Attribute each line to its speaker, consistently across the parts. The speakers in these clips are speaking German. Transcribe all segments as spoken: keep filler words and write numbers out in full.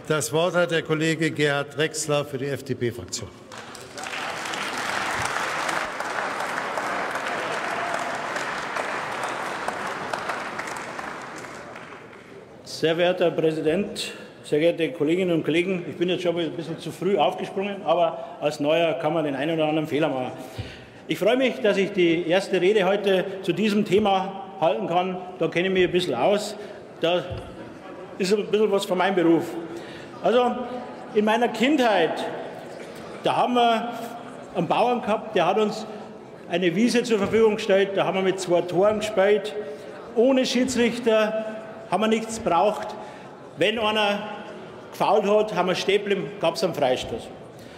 Speaker 1: Das Wort hat der Kollege Gerhard Drexler für die F D P-Fraktion.
Speaker 2: Sehr verehrter Herr Präsident, sehr geehrte Kolleginnen und Kollegen! Ich bin jetzt schon ein bisschen zu früh aufgesprungen, aber als Neuer kann man den einen oder anderen Fehler machen. Ich freue mich, dass ich die erste Rede heute zu diesem Thema halten kann. Da kenne ich mich ein bisschen aus. Da ist ein bisschen was von meinem Beruf. Also in meiner Kindheit, da haben wir einen Bauern gehabt, der hat uns eine Wiese zur Verfügung gestellt. Da haben wir mit zwei Toren gespielt. Ohne Schiedsrichter haben wir nichts gebraucht. Wenn einer gefoult hat, haben wir stehen geblieben, gab es einen Freistoß.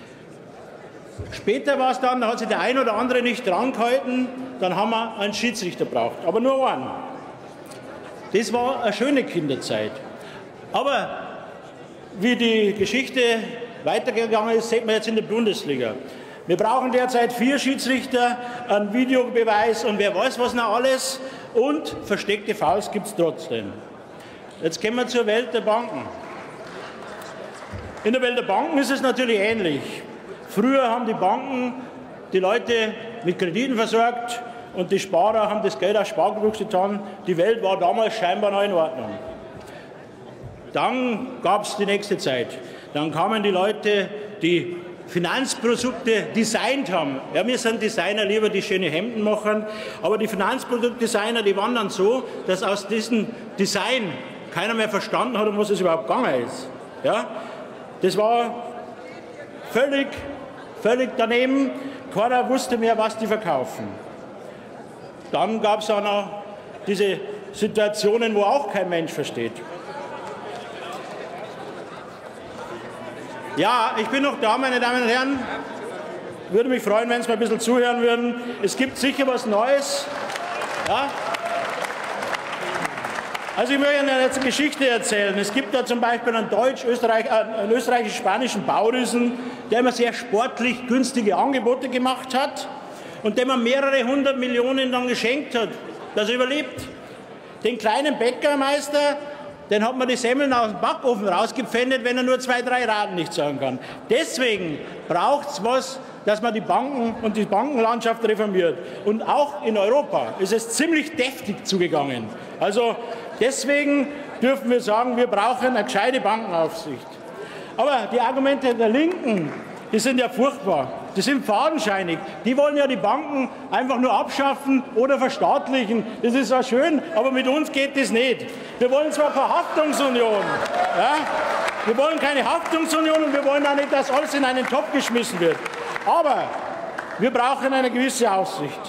Speaker 2: Später war es dann, da hat sich der ein oder andere nicht dran gehalten, dann haben wir einen Schiedsrichter gebraucht, aber nur einen. Das war eine schöne Kinderzeit. Aber wie die Geschichte weitergegangen ist, sieht man jetzt in der Bundesliga. Wir brauchen derzeit vier Schiedsrichter, einen Videobeweis und wer weiß was noch alles. Und versteckte Fouls gibt es trotzdem. Jetzt kommen wir zur Welt der Banken. In der Welt der Banken ist es natürlich ähnlich. Früher haben die Banken die Leute mit Krediten versorgt und die Sparer haben das Geld aus Sparbuchs getan. Die Welt war damals scheinbar noch in Ordnung. Dann gab es die nächste Zeit. Dann kamen die Leute, die Finanzprodukte designt haben. Ja, wir sind Designer, lieber die schöne Hemden machen, aber die Finanzproduktdesigner, die waren dann so, dass aus diesem Design keiner mehr verstanden hat, um was es überhaupt gegangen ist. Ja? Das war völlig, völlig daneben. Keiner wusste mehr, was die verkaufen. Dann gab es auch noch diese Situationen, wo auch kein Mensch versteht. Ja, ich bin noch da, meine Damen und Herren. Würde mich freuen, wenn Sie mir ein bisschen zuhören würden. Es gibt sicher was Neues. Ja? Also ich möchte Ihnen jetzt eine Geschichte erzählen. Es gibt da zum Beispiel einen, Deutsch-Österreich, äh, einen österreichisch-spanischen Bauriesen, der immer sehr sportlich günstige Angebote gemacht hat und dem man mehrere hundert Millionen dann geschenkt hat, dass er überlebt. Den kleinen Bäckermeister, den hat man die Semmeln aus dem Backofen rausgepfändet, wenn er nur zwei, drei Raten nicht zahlen kann. Deswegen braucht es was, dass man die Banken und die Bankenlandschaft reformiert. Und auch in Europa ist es ziemlich deftig zugegangen. Also deswegen dürfen wir sagen, wir brauchen eine gescheite Bankenaufsicht. Aber die Argumente der Linken, die sind ja furchtbar. Die sind fadenscheinig. Die wollen ja die Banken einfach nur abschaffen oder verstaatlichen. Das ist ja schön, aber mit uns geht das nicht. Wir wollen zwar keine Haftungsunion, ja? Wir wollen keine Haftungsunion und wir wollen auch nicht, dass alles in einen Topf geschmissen wird. Aber wir brauchen eine gewisse Aufsicht.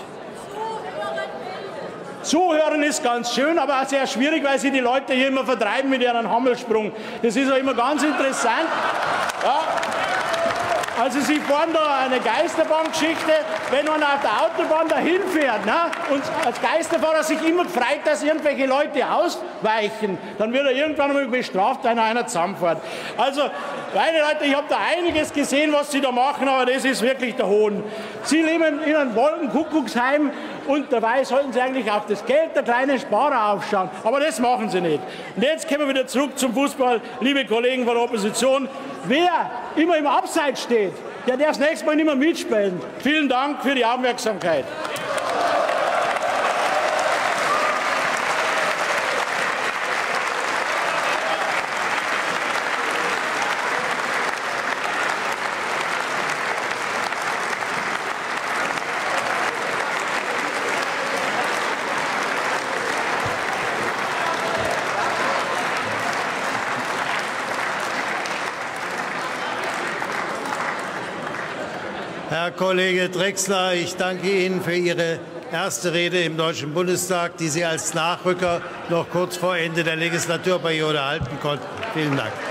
Speaker 2: Zuhören ist ganz schön, aber auch sehr schwierig, weil sie die Leute hier immer vertreiben mit ihren Hammelsprung. Das ist ja immer ganz interessant. Ja. Also Sie fahren da eine Geisterbahngeschichte, wenn man auf der Autobahn dahin fährt, ne, und als Geisterfahrer sich immer freut, dass irgendwelche Leute ausweichen, dann wird er irgendwann mal bestraft, wenn einer zusammenfährt. Also, meine Leute, ich habe da einiges gesehen, was Sie da machen, aber das ist wirklich der Hohn. Sie leben in einem Wolkenkuckucksheim und dabei sollten Sie eigentlich auf das Geld der kleinen Sparer aufschauen. Aber das machen Sie nicht. Und jetzt kommen wir wieder zurück zum Fußball, liebe Kollegen von der Opposition. Wer immer im Abseits steht, der darf das nächste Mal nicht mehr mitspielen. Vielen Dank für die Aufmerksamkeit.
Speaker 1: Herr Kollege Drexler, ich danke Ihnen für Ihre erste Rede im Deutschen Bundestag, die Sie als Nachrücker noch kurz vor Ende der Legislaturperiode halten konnten. Vielen Dank.